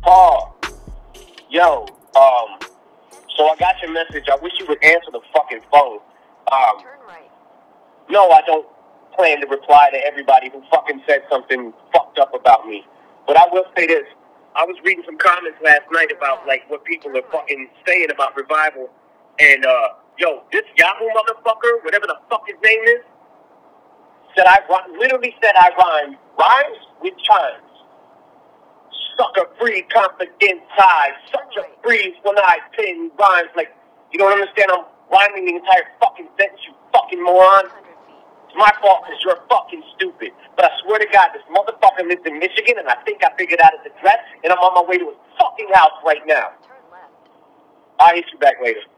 Paul, yo, so I got your message. I wish you would answer the fucking phone. No, I don't plan to reply to everybody who fucking said something fucked up about me. But I will say this. I was reading some comments last night about, like, what people are fucking saying about Revival. And, yo, this Yahoo motherfucker, whatever the fuck his name is, literally said I rhymes with chimes. Sucker free, confident ties. Such a breeze when I pin rhymes. Like, you don't understand, I'm rhyming the entire fucking sentence, you fucking moron. It's my fault because you're fucking stupid. But I swear to God, this motherfucker lives in Michigan, and I think I figured out his address, and I'm on my way to his fucking house right now. I'll hit you back later.